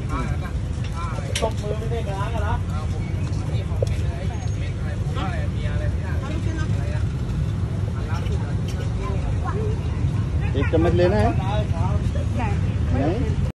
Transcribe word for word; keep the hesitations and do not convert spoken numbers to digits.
ตบมือไม่ได้กันแล้วนะ एक चम्मच लेना है। नहीं